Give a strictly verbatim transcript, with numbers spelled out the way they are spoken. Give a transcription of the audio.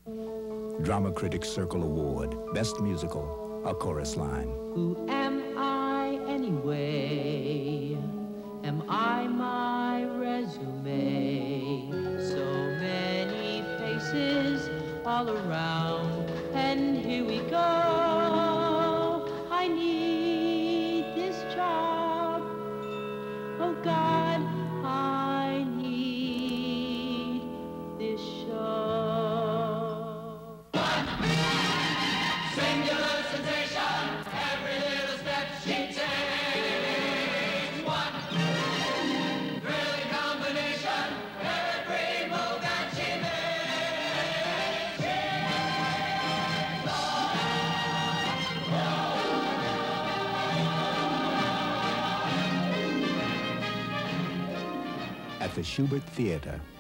Drama Critics Circle Award, Best Musical, a chorus line. Who am I anyway? Am I my resume? So many faces all around, and here we go. I need this job. Oh God, I need this show. One singular sensation, every little step she takes. One thrilling combination, every move that she makes. She's At the Schubert Theater,